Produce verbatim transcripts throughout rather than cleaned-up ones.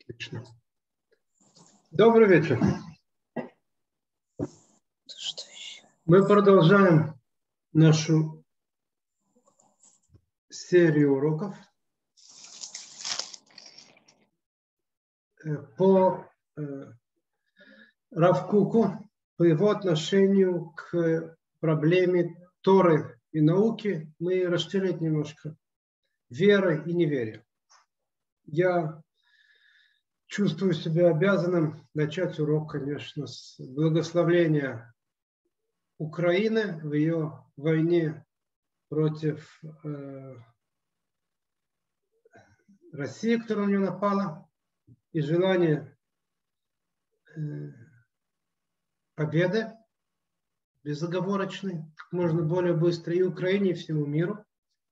Отлично. Добрый вечер. Мы продолжаем нашу серию уроков по Рав Коку, по его отношению к проблеме Торы и науки. Мы расширим немножко веры и неверия. Я чувствую себя обязанным начать урок, конечно, с благословления Украины в ее войне против э, России, которая на нее напала, и желание э, победы безоговорочной, как можно более быстро и Украине, и всему миру.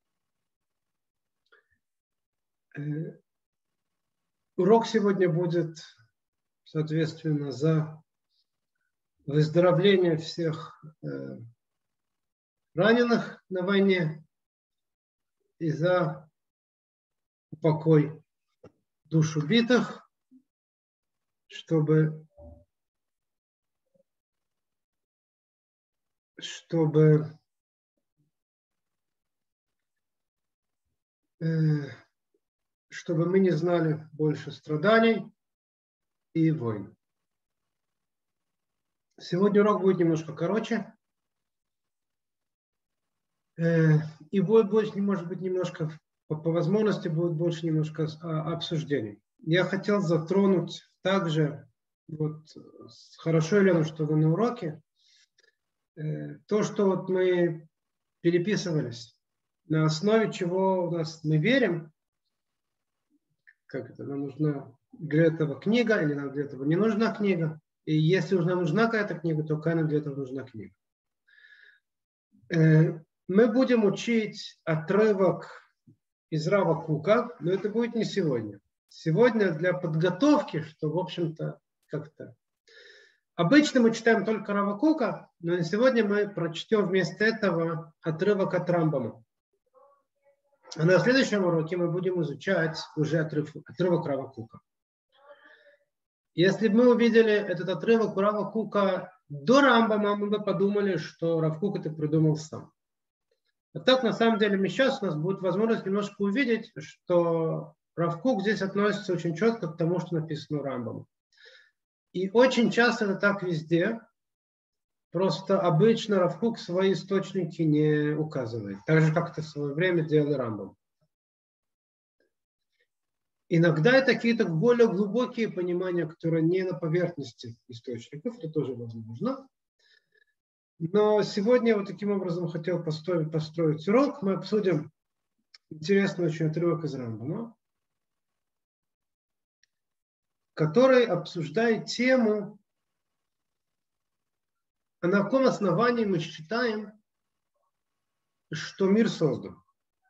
Э, урок сегодня будет, соответственно, за выздоровление всех э, раненых на войне и за упокой душ убитых, чтобы, чтобы э, чтобы мы не знали больше страданий и войн. Сегодня урок будет немножко короче. И будет больше, может быть, немножко, по, по возможности, будет больше немножко обсуждений. Я хотел затронуть также, вот, хорошо, Елена, что вы на уроке, то, что вот мы переписывались, на основе чего у нас мы верим, как это, нам нужна для этого книга, или нам для этого не нужна книга. И если уже нам нужна какая-то книга, то какая нам для этого нужна книга. Мы будем учить отрывок из Рава Кока, но это будет не сегодня. Сегодня для подготовки, что, в общем-то, как-то... Обычно мы читаем только Рава Кока, но сегодня мы прочтем вместо этого отрывок от Рамбама. А на следующем уроке мы будем изучать уже отрыв, отрывок Рава Кока. Если бы мы увидели этот отрывок у Рава Кока до Рамбама, мы бы подумали, что Рав Кук это придумал сам. А так, на самом деле, мы сейчас у нас будет возможность немножко увидеть, что Рав Кук здесь относится очень четко к тому, что написано у Рамбама. И очень часто это так везде. Просто обычно Рав Кук свои источники не указывает. Так же, как это в свое время делал Рамбам. Иногда это какие-то более глубокие понимания, которые не на поверхности источников. Это тоже возможно. Но сегодня я вот таким образом хотел построить, построить урок. Мы обсудим интересный очень отрывок из Рамбама, который обсуждает тему, а на каком основании мы считаем, что мир создан.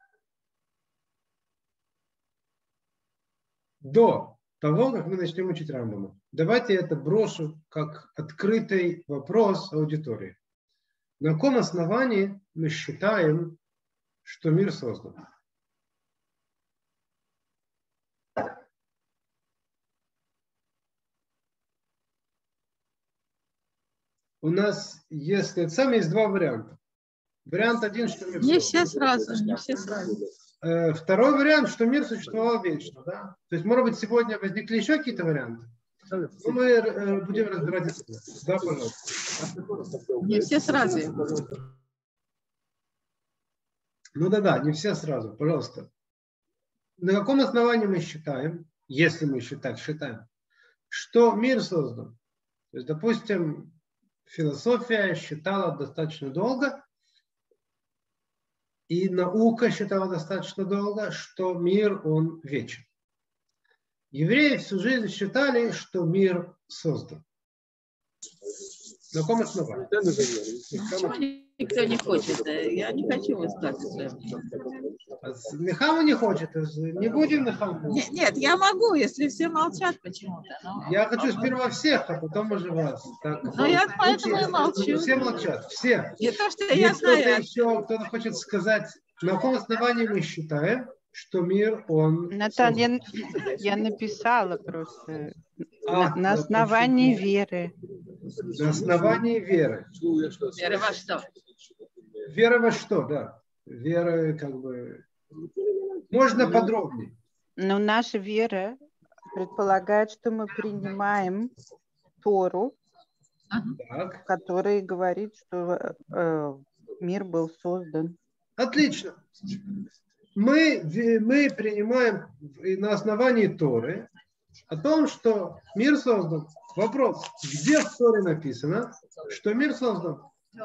До того, как мы начнем учить Рамбама. Давайте я это брошу как открытый вопрос аудитории. На каком основании мы считаем, что мир создан? У нас, если сами есть два варианта. Вариант один, что мир не создан. все сразу, не все сразу. Второй вариант, что мир существовал вечно. Да? То есть, может быть, сегодня возникли еще какие-то варианты? Но мы будем разбирать это. Да, пожалуйста. Не все сразу. Ну да, да, не все сразу. Пожалуйста. На каком основании мы считаем, если мы считать, считаем, что мир создан? То есть, допустим, философия считала достаточно долго, и наука считала достаточно долго, что мир, он вечен. Евреи всю жизнь считали, что мир создан. На каком основании? Никто не хочет. Я не хочу высказываться. Нехаму не хочет. Не будем Нехаму. Нет, нет, я могу, если все молчат почему-то. Но... Я хочу сперва всех, а потом уже вас. Так, но я поэтому и молчу. Все молчат. Все. Не то, что Есть я кто-то знаю. еще, кто-то хочет сказать, на каком основании мы считаем, что мир, он Натан, я, создан. я написала просто А, на, на основании почему? веры. На основании веры. Вера во что? Вера во что, да. Вера, как бы... Можно Ну, подробнее. но наша вера предполагает, что мы принимаем Тору, Так. который говорит, что э, мир был создан. Отлично. Мы, мы принимаем на основании Торы о том, что мир создан. Вопрос, где в Торе написано, что мир создан?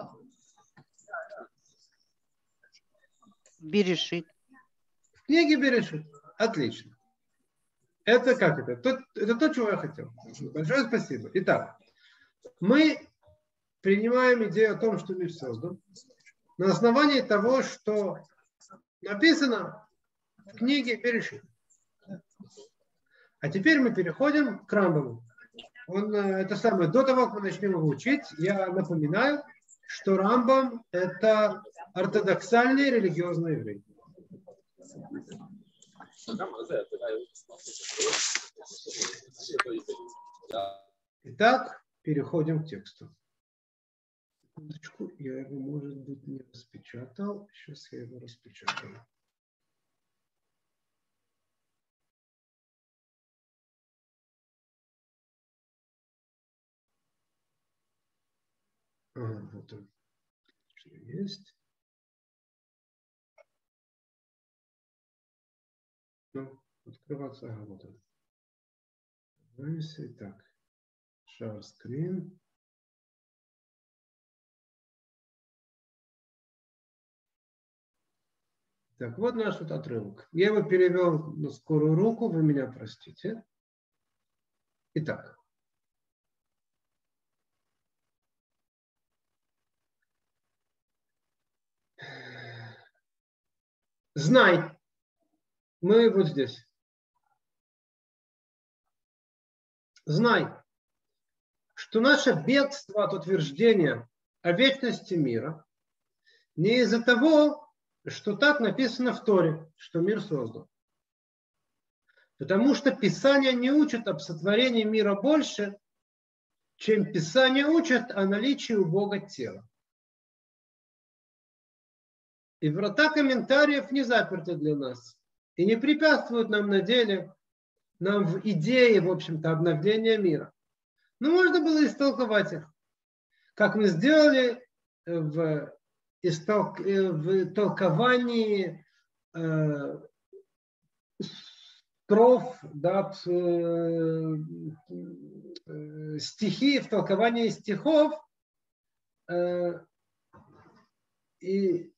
Берешит. В книге Берешит. Отлично. Это как это? То, это то, чего я хотел. Большое спасибо. Итак, мы принимаем идею о том, что мир создан на основании того, что написано в книге Берешит. А теперь мы переходим к Рамбаму. Он, это самое, до того, как мы начнем его учить, я напоминаю, что Рамбам – это ортодоксальный религиозный еврей. Итак, переходим к тексту. Секундочку, я его, может быть, не распечатал. Сейчас я его распечатаю. Ага, вот он. Что есть. Ну, открываться. Ага, вот он. Итак, share screen. Так, вот наш вот отрывок. Я его перевел на скорую руку, вы меня простите. Итак. Знай, мы вот здесь. Знай, что наше бегство от утверждения о вечности мира не из-за того, что так написано в Торе, что мир создан. Потому что Писание не учит об сотворении мира больше, чем Писание учит о наличии у Бога тела. И врата комментариев не заперты для нас и не препятствуют нам на деле, нам в идее, в общем-то, обновления мира. Но можно было истолковать их, как мы сделали в, истолк, в толковании э, строф, да, э, э, стихи, в толковании стихов. Э, и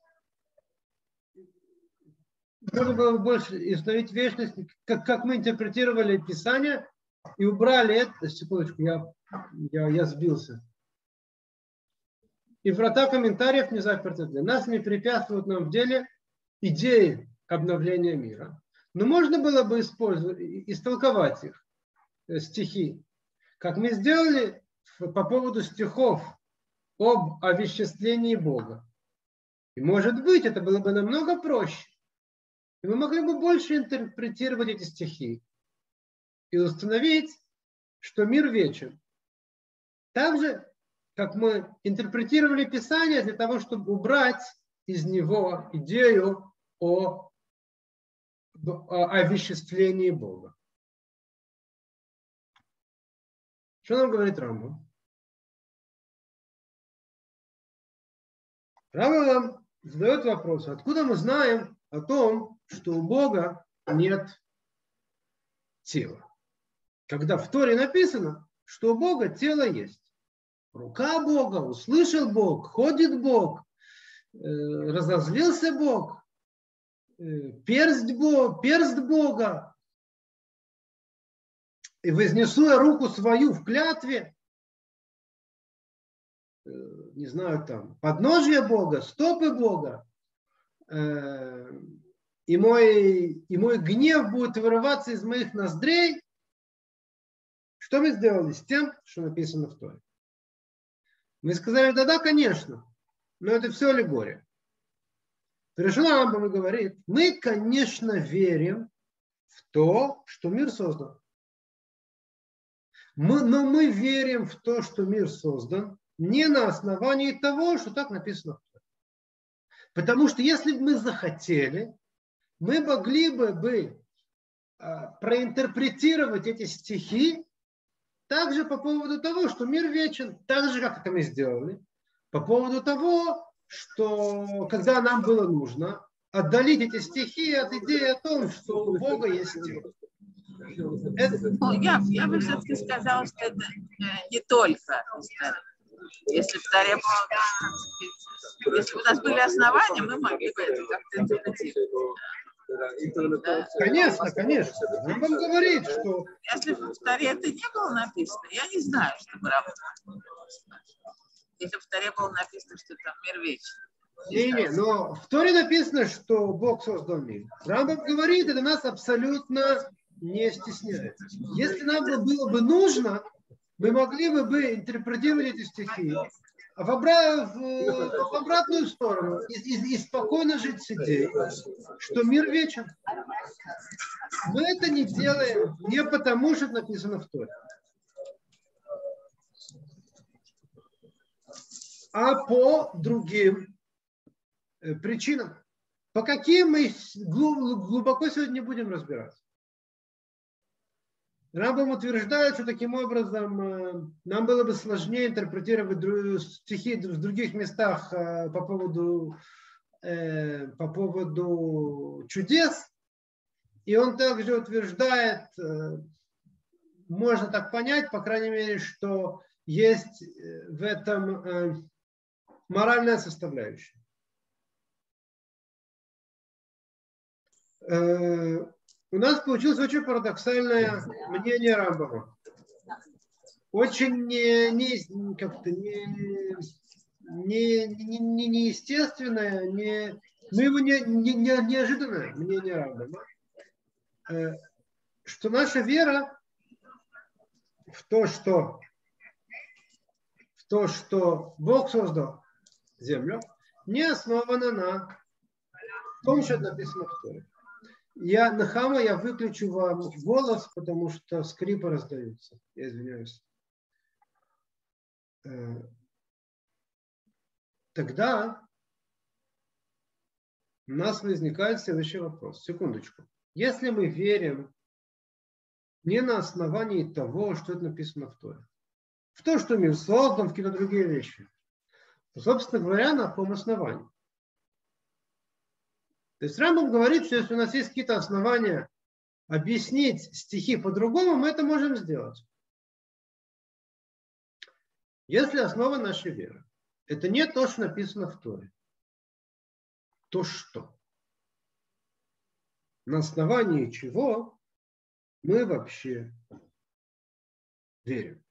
можно было больше установить вечность, как, как мы интерпретировали Писание, и убрали это. Секундочку, я, я, я сбился. И врата комментариев не заперты для нас, не препятствуют нам в деле идеи обновления мира. Но можно было бы использовать, истолковать их, стихи, как мы сделали по поводу стихов об овеществлении Бога. И может быть, это было бы намного проще. И мы могли бы больше интерпретировать эти стихи и установить, что мир вечен. Так же, как мы интерпретировали Писание для того, чтобы убрать из него идею о, о овеществлении Бога. Что нам говорит Рамбам? Рамбам задает вопрос, откуда мы знаем о том, что у Бога нет тела? Когда в Торе написано, что у Бога тело есть. Рука Бога, услышал Бог, ходит Бог, э, разозлился Бог, э, перст, Бог, перст Бога. И вознесу я руку свою в клятве, э, не знаю, там, подножие Бога, стопы Бога, э, и, мой, и мой гнев будет вырываться из моих ноздрей. Что мы сделали с тем, что написано в Торе? Мы сказали, да-да, конечно, но это все аллегория. Рамбам говорит, мы, конечно, верим в то, что мир создан. Мы, но мы верим в то, что мир создан не на основании того, что так написано. Потому что если бы мы захотели, мы могли бы, бы а, проинтерпретировать эти стихи также по поводу того, что мир вечен, так же, как это мы сделали, по поводу того, что когда нам было нужно отдалить эти стихи от идеи о том, что у Бога есть тело. Это... Ну, я, я бы все-таки сказала, что это э, не только. Если в Торе было, если бы у нас были основания, мы могли бы это как-то интерпретировать. Да. Конечно, конечно. Он вам говорит, что... Если в Торе это не было написано, я не знаю, что бы Рамбам. Если в Торе было написано, что там мир вечный. Не, не, но в Торе написано, что Бог создал мир. Рамбам говорит, это нас абсолютно не стесняет. Если нам было бы нужно, мы могли бы, бы интерпретировать эти стихи в, обра... в, в обратную сторону и, и, и спокойно жить с идеей, что мир вечен. Мы это не делаем не потому, что это написано в Торе, а по другим причинам. По каким мы глубоко сегодня не будем разбираться. Рамбам утверждает, что таким образом нам было бы сложнее интерпретировать стихи в других местах по поводу, по поводу чудес. И он также утверждает, можно так понять, по крайней мере, что есть в этом моральная составляющая. У нас получилось очень парадоксальное мнение Рамбама. Очень не, не, как-то не, не, не, не, неестественное, не, ну его не, не, не, неожиданное мнение Рамбама, что наша вера в то, что, в то, что Бог создал землю, не основана на том, что написано в Торе. Я, Нахама, я выключу вам голос, потому что скрипы раздаются. Я извиняюсь. Тогда у нас возникает следующий вопрос. Секундочку. Если мы верим не на основании того, что это написано в Торе, в то, что мир создан, в какие-то другие вещи, то, собственно говоря, на каком основании? То есть Рамбам говорит, что если у нас есть какие-то основания объяснить стихи по-другому, мы это можем сделать. Если основа нашей веры – это не то, что написано в Торе, то что? На основании чего мы вообще верим?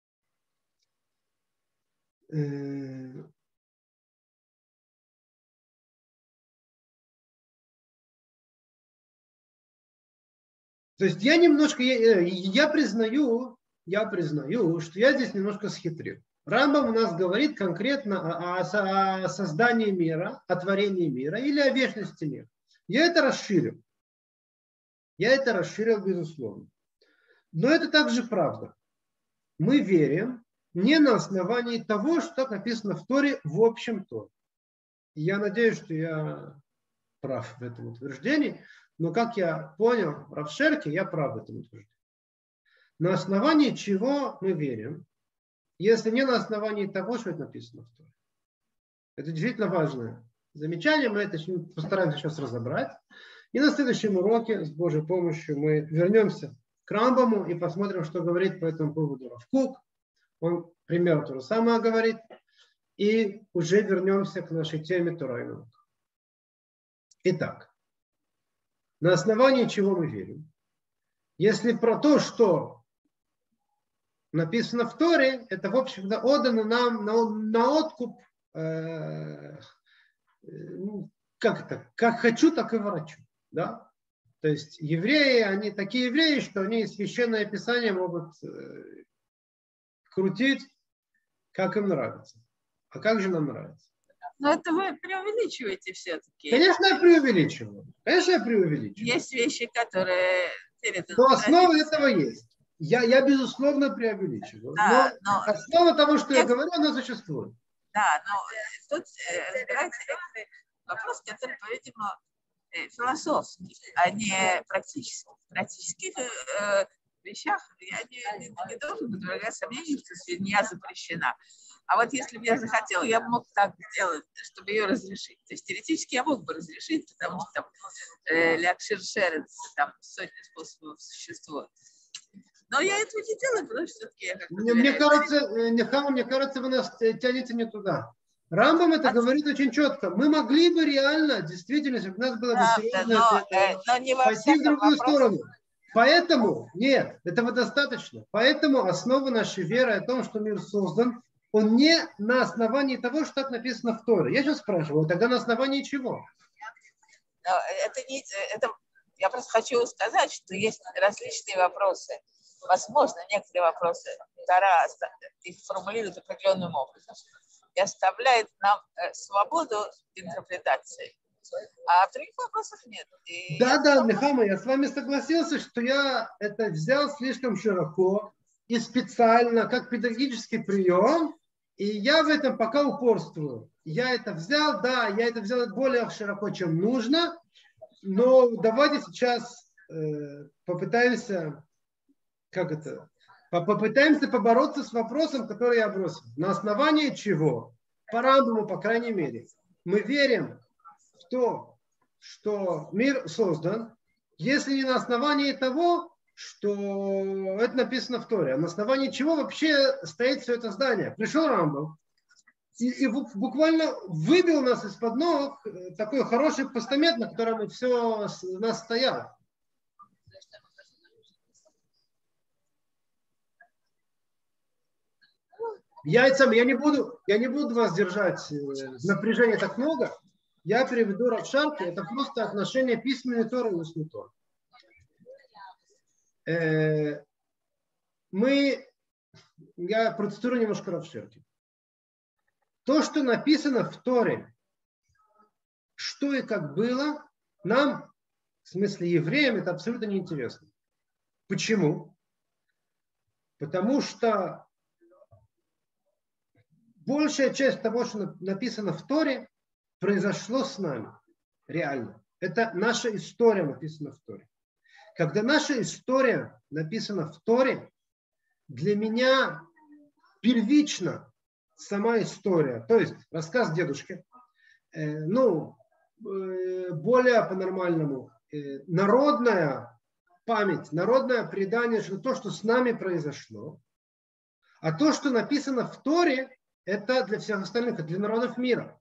То есть я немножко, я, я признаю, я признаю, что я здесь немножко схитрил. Рамбам у нас говорит конкретно о, о, о создании мира, о творении мира или о вечности мира. Я это расширил. Я это расширил, безусловно. Но это также правда. Мы верим не на основании того, что написано в Торе в общем-то. Я надеюсь, что я прав в этом утверждении. Но, как я понял, Рав Шерки, я прав в этом утверждении. На основании чего мы верим, если не на основании того, что это написано в Торе. Это действительно важное замечание. Мы это постараемся сейчас разобрать. И на следующем уроке, с Божьей помощью, мы вернемся к Рамбаму и посмотрим, что говорит по этому поводу Рав Кук. Он примерно то же самое говорит. И уже вернемся к нашей теме Тора и наука. Итак. На основании чего мы верим? Если про то, что написано в Торе, это, в общем-то, отдано нам на, на откуп, э, как это, как хочу, так и ворочу. Да? То есть евреи, они такие евреи, что они священное писание могут э, крутить, как им нравится. А как же нам нравится? Но это вы преувеличиваете все-таки. Конечно, я преувеличиваю. Конечно, я преувеличиваю. Есть вещи, которые переданы. Но основа этого есть. Я, я безусловно, преувеличиваю. Да, но, но основа того, что я нет, говорю, она существует. Да, но тут разбирается некоторый вопрос, который, по-видимому, философский, а не практический. В практических э, вещах я не, не, не должен подвергать сомнению, что свинья запрещена. А вот если бы я захотела, я бы мог так сделать, чтобы ее разрешить. То есть теоретически я мог бы разрешить, потому что там э, лякшир-шерец, там сотни способов существует. Но я этого не делаю, потому что все-таки я как-то... Мне, мне кажется, Нехама, мне кажется, вы нас тянете не туда. Рамбам это а говорит ты... очень четко. Мы могли бы реально, действительно, если бы у нас было бы серьезное, но, э, но не пойти в другую вопросе. сторону. Поэтому, нет, этого достаточно. Поэтому основа нашей веры о том, что мир создан, он не на основании того, что так написано в Торе. Я сейчас спрашиваю, тогда на основании чего? Это не, это, я просто хочу сказать, что есть различные вопросы. Возможно, некоторые вопросы Тора их формулирует определенным образом и оставляет нам свободу интерпретации. А в других вопросах нет. И да, я... да, Нехама, я с вами согласился, что я это взял слишком широко и специально, как педагогический прием, и я в этом пока упорствую. Я это взял, да, я это взял более широко, чем нужно, но давайте сейчас э, попытаемся, как это, попытаемся побороться с вопросом, который я бросил. На основании чего? По Рамбаму, по крайней мере, мы верим в то, что мир создан, если не на основании того, что это написано в Торе, а на основании чего вообще стоит все это здание. Пришел Рамбам и, и буквально выбил нас из-под ног такой хороший постамент, на котором все у нас стояло. Яйцам я не буду, я не буду вас держать напряжение так много. Я переведу Рав Шарки, это просто отношение письменной Торы и устной Торы. Э, мы, я процитирую немножко Рав Шарки. То, что написано в Торе, что и как было, нам, в смысле евреям, это абсолютно неинтересно. Почему? Потому что большая часть того, что написано в Торе, произошло с нами. Реально. Это наша история написана в Торе. Когда наша история написана в Торе, для меня первично сама история. То есть рассказ дедушки. Э, ну, э, более по-нормальному. Э, народная память, народное предание, что то, что с нами произошло. А то, что написано в Торе, это для всех остальных, это для народов мира.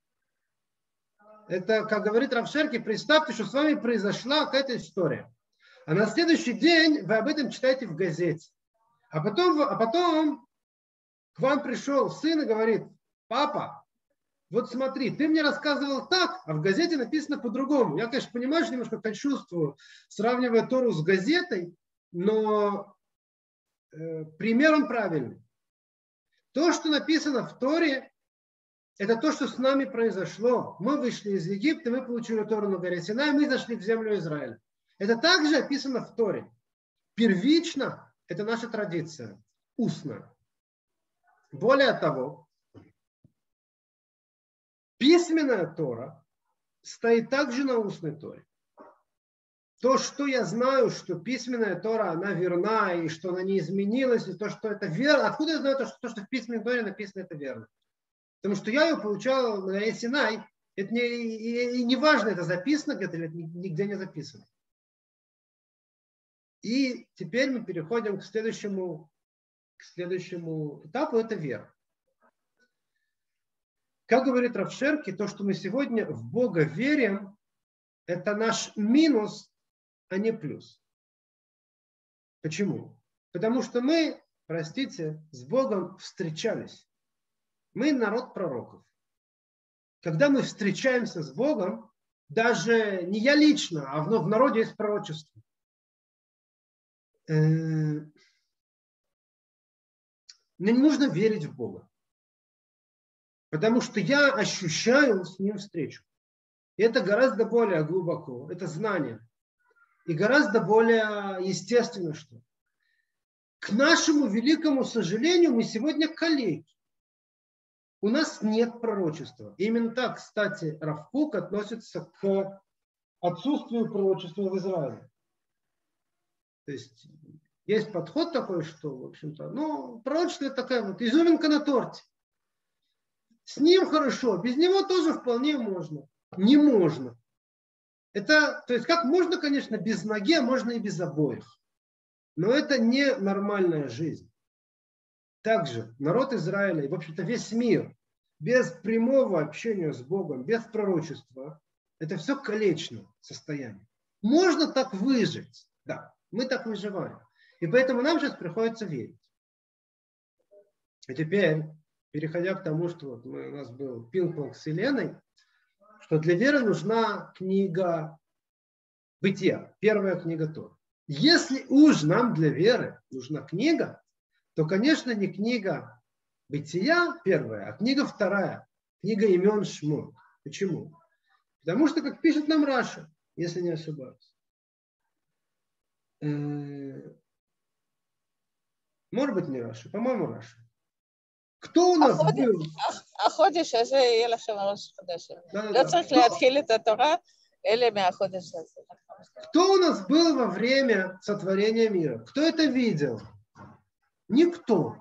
Это, как говорит Рав Шерки, представьте, что с вами произошла какая-то история. А на следующий день вы об этом читаете в газете. А потом, а потом к вам пришел сын и говорит: папа, вот смотри, ты мне рассказывал так, а в газете написано по-другому. Я, конечно, понимаю, что немножко кощунствую, сравнивая Тору с газетой, но э, пример он правильный. То, что написано в Торе, это то, что с нами произошло. Мы вышли из Египта, мы получили Тору на горе Синай, мы зашли в землю Израиля. Это также описано в Торе. Первично это наша традиция, устная. Более того, письменная Тора стоит также на устной Торе. То, что я знаю, что письменная Тора, она верна, и что она не изменилась, и то, что это верно. Откуда я знаю то, что, то, что в письменной Торе написано, это верно? Потому что я ее получал на горе Синай. Это не, и, и не важно, это записано где-то или нигде не записано. И теперь мы переходим к следующему, к следующему этапу, это вера. Как говорит Рав Шерки, то, что мы сегодня в Бога верим, это наш минус, а не плюс. Почему? Потому что мы, простите, с Богом встречались. Мы народ пророков. Когда мы встречаемся с Богом, даже не я лично, а в народе есть пророчество. Мне не нужно верить в Бога. Потому что я ощущаю с ним встречу. И это гораздо более глубоко. Это знание. И гораздо более естественно, что. К нашему великому сожалению, мы сегодня коллеги. У нас нет пророчества. Именно так, кстати, Рав Кук относится к отсутствию пророчества в Израиле. То есть есть подход такой, что, в общем-то, ну, пророчество это такая вот изюминка на торте. С ним хорошо, без него тоже вполне можно. Не можно. Это, то есть как можно, конечно, без ноги, а можно и без обоих. Но это не нормальная жизнь. Также народ Израиля и, в общем-то, весь мир без прямого общения с Богом, без пророчества, это все колечное состояние. Можно так выжить. Да, мы так выживаем. И поэтому нам сейчас приходится верить. И теперь, переходя к тому, что вот мы, у нас был пинг-понг с Еленой, что для веры нужна книга Бытия, первая книга Торы. Если уж нам для веры нужна книга, то, конечно, не книга Бытия первая, а книга вторая, книга имен Шмот. Почему? Потому что, как пишет нам Раша, если не ошибаюсь, э, может быть, не Раша, по-моему, Раша. Кто у нас был? החודש הזה יהיה לכם ראש חודש. לא צריך להתחיל את התורה, אלה מהחודש הזה. Кто у нас был во время сотворения мира? Кто это видел? Никто.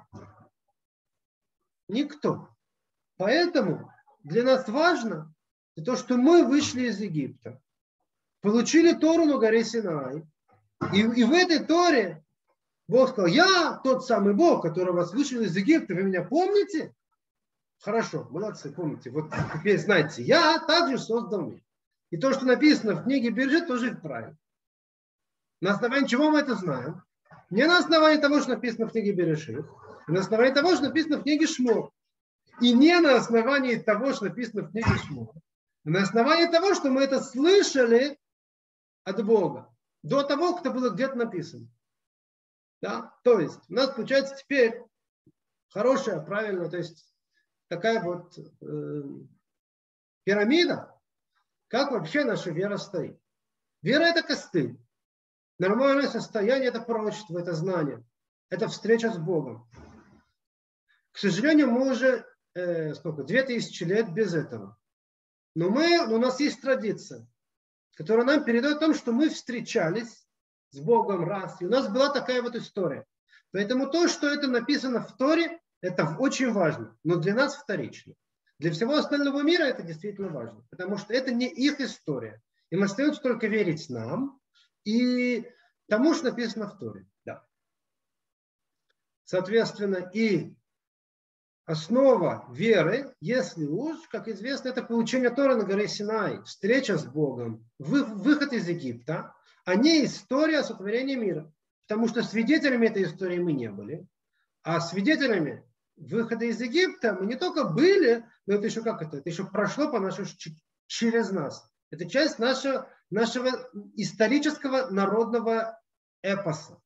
Никто. Поэтому для нас важно то, что мы вышли из Египта, получили Тору на горе Синай, и, и в этой Торе Бог сказал: я тот самый Бог, который вас вышел из Египта, вы меня помните? Хорошо, молодцы, помните. Вот теперь знаете, я также создал мир. И то, что написано в книге Берешит, тоже правильно. На основании чего мы это знаем? Не на основании того, что написано в книге Берешит, а на основании того, что написано в книге Шмот. И не на основании того, что написано в книге Шмот. А на основании того, что мы это слышали от Бога. До того, как это было где-то написано. Да? То есть у нас получается теперь хорошая, правильная, то есть такая вот э, пирамида, как вообще наша вера стоит. Вера – это костыль. Нормальное состояние – это пророчество, это знание. Это встреча с Богом. К сожалению, мы уже э, сколько, две тысячи лет без этого. Но мы, у нас есть традиция, которая нам передает о том, что мы встречались с Богом раз. И у нас была такая вот история. Поэтому то, что это написано в Торе, это очень важно. Но для нас вторично. Для всего остального мира это действительно важно. Потому что это не их история. Им остается только верить нам и тому, что написано в Торе. Да. Соответственно, и основа веры, если уж, как известно, это получение Торы на горе Синай, встреча с Богом, выход из Египта, а не история сотворения мира. Потому что свидетелями этой истории мы не были, а свидетелями выхода из Египта мы не только были, но это еще как это, это еще прошло по нашему, через нас. Это часть нашего, нашего исторического народного эпоса.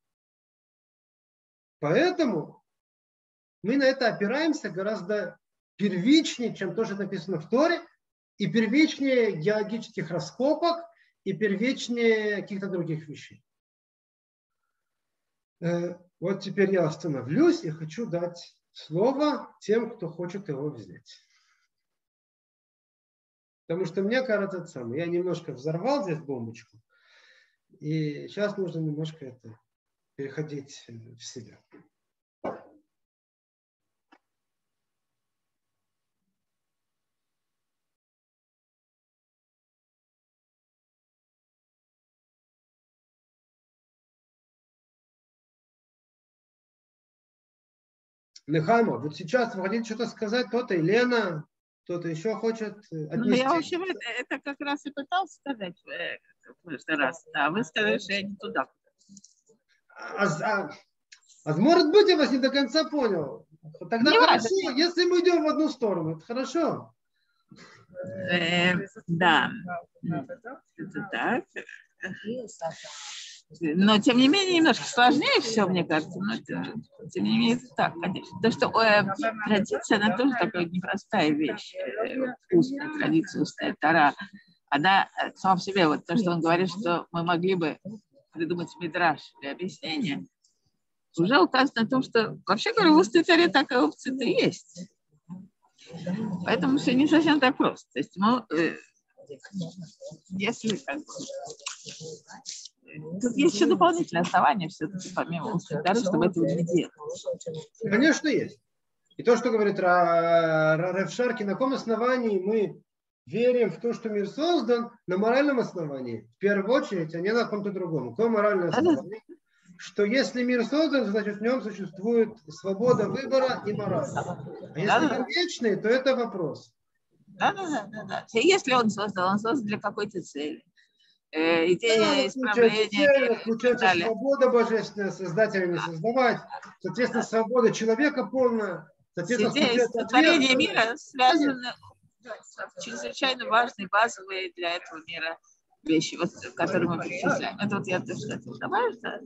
Поэтому мы на это опираемся гораздо первичнее, чем то, что написано в Торе, и первичнее геологических раскопок, и первичнее каких-то других вещей. Вот теперь я остановлюсь и хочу дать слово тем, кто хочет его взять. Потому что мне кажется, это самое. Я немножко взорвал здесь бомбочку, и сейчас нужно немножко это переходить в себя. Нехама, вот сейчас вы хотите что-то сказать, кто-то, Елена, кто-то еще хочет отнести. Ну, я, в общем, это, это как раз и пытался сказать в прошлый раз. А вы сказали, что я не туда. А, а, а может быть, я вас не до конца понял. Тогда не хорошо, важно. Если мы идем в одну сторону, это хорошо. Э, да. Это так. Но, тем не менее, немножко сложнее все, мне кажется. Но, тем не менее, это так, конечно. То, что э, традиция, она тоже такая непростая вещь. Э, устная традиция, устная тара. Она сама по себе, вот то, что он говорит, что мы могли бы придумать мидраш для объяснения, уже указано на том, что, вообще говоря, в устной таре такая опция-то есть. Поэтому все не совсем так просто. То есть, ну, э, если как бы, тут есть еще дополнительное основание все-таки, помимо устной тары, чтобы этого не делать. Конечно, есть. И то, что говорит Рав Шарки, на каком основании мы верим в то, что мир создан, на моральном основании. В первую очередь, а не на каком-то другом. Какое моральное основание? Что если мир создан, значит в нем существует свобода выбора и мораль. А если Да, да, мир вечный, то это вопрос. Да, да, да, да, да. Если он создан, он создан для какой-то цели. Э, идея Да, исправления цель, включается свобода божественная, создателя не создавать, соответственно, свобода человека полная, соответственно, идея сотворения мира связана с чрезвычайно важные, базовые для этого мира вещи, вот, которые мы перечисляем. Это вот я тоже хотела добавить, да?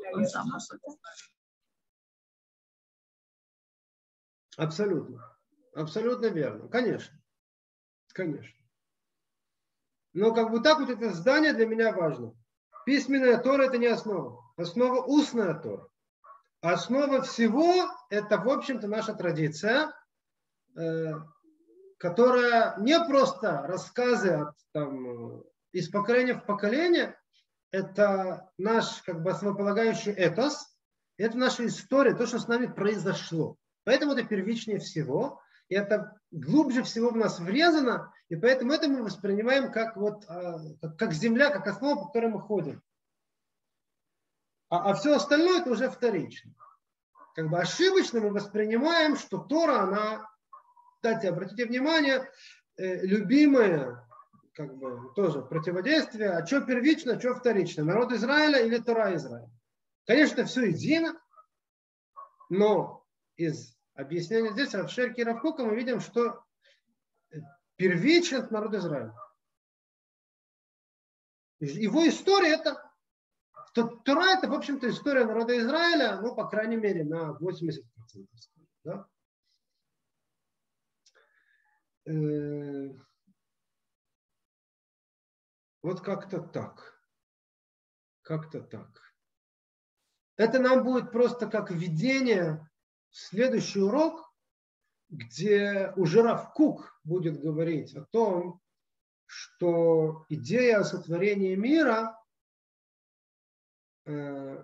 Абсолютно. Абсолютно верно. Конечно. Конечно. Но как бы так вот это здание для меня важно. Письменная Тора – это не основа. Основа – устная Тора. Основа всего – это, в общем-то, наша традиция, э, которая не просто рассказы от, там, из поколения в поколение, это наш как бы основополагающий этос, это наша история, то, что с нами произошло. Поэтому это первичнее всего, и это глубже всего в нас врезано, и поэтому это мы воспринимаем как, вот, как, как земля, как основа, по которой мы ходим. А, а все остальное это уже вторично. Как бы ошибочно мы воспринимаем, что Тора, она, кстати, обратите внимание, э, любимое, как бы тоже противодействие, а что первично, а что вторично, народ Израиля или Тора Израиля. Конечно, все едино, но из объяснения здесь Рав Шерки и Рав Кока мы видим, что первичен народ Израиля. Его история это, Тора это, в общем-то, история народа Израиля, ну, по крайней мере, на восемьдесят процентов. Да? Э-э- вот как-то так. Как-то так. Это нам будет просто как введение в следующий урок, где уже Рав Кук будет говорить о том, что идея о сотворении мира, э,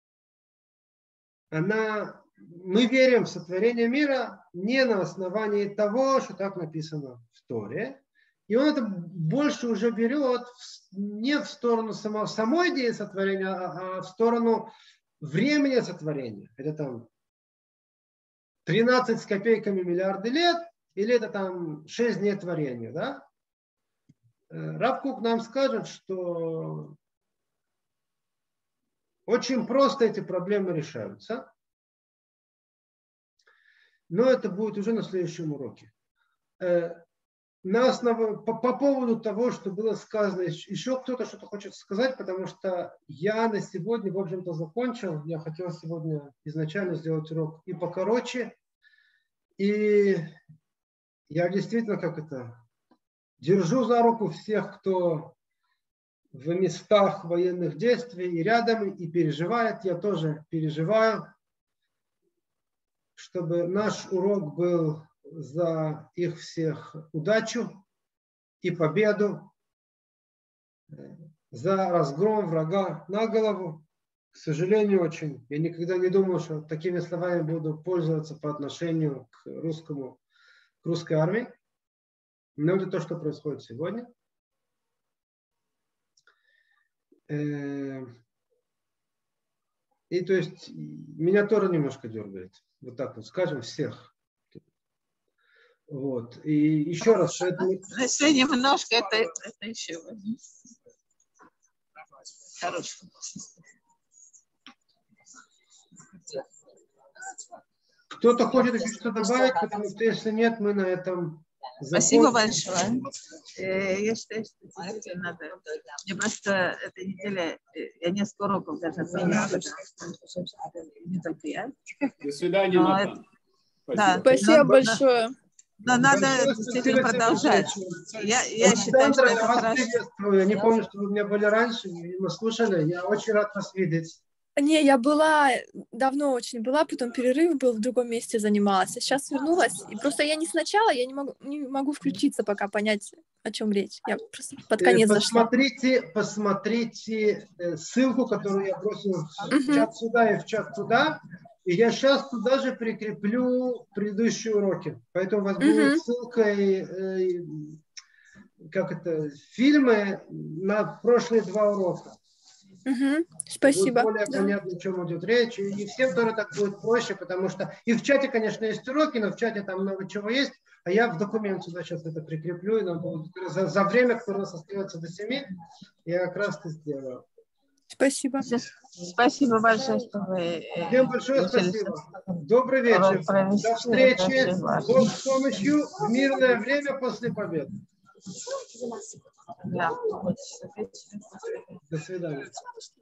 она, мы верим в сотворение мира не на основании того, что так написано в Торе, и он это больше уже берет не в сторону само, самой идеи сотворения, а в сторону времени сотворения. Это там тринадцать с копейками миллиарды лет, или это там шесть дней творения, да? Рав Кук нам скажет, что очень просто эти проблемы решаются, но это будет уже на следующем уроке. На основе, по, по поводу того, что было сказано, еще кто-то что-то хочет сказать, потому что я на сегодня, в общем-то, закончил. Я хотел сегодня изначально сделать урок и покороче, и я действительно, как это, держу за руку всех, кто в местах военных действий и рядом, и переживает. Я тоже переживаю, чтобы наш урок был за их всех удачу и победу, за разгром врага на голову. К сожалению, очень. Я никогда не думал, что такими словами буду пользоваться по отношению к русскому, к русской армии. Но это то, что происходит сегодня. И то есть меня тоже немножко дергает. Вот так вот скажем, всех. Вот. И еще раз. Поэтому... Если немножко, это, это еще хорошо. Кто-то хочет еще что-то добавить, потому что если нет, мы на этом Спасибо большое. Я считаю, что действительно надо. Мне просто эта неделя, я несколько уроков даже отменила, не только я. До свидания, Натан. Да, Спасибо но, большое. Но надо Большое действительно спасибо, продолжать. Я, я считаю, что Александра, это я вас хорошо. приветствую. Я не помню, что вы у меня были раньше, мы слушали. Я очень рад вас видеть. Не, я была, давно очень была, потом перерыв был, в другом месте занималась. А сейчас вернулась. И просто я не сначала, я не могу, не могу включиться, пока понять, о чем речь. Я просто под конец зашла. Посмотрите, посмотрите ссылку, которую я бросил в Мгм. чат сюда и в чат туда. И я сейчас туда же прикреплю предыдущие уроки. Поэтому у вас Мгм. будет ссылка и, э, как это, фильмы на прошлые два урока. Мгм. Будет Спасибо. более Да. понятно, о чем идет речь. И всем тоже так будет проще, потому что и в чате, конечно, есть уроки, но в чате там много чего есть. А я в документ сюда сейчас это прикреплю. И нам будет, за, за время, которое у нас остается до семи, я как раз это сделаю. Спасибо. Спасибо большое, что вы... Всем большое спасибо. Добрый вечер. До встречи. Бог с помощью в мирное время после победы. Да. До свидания.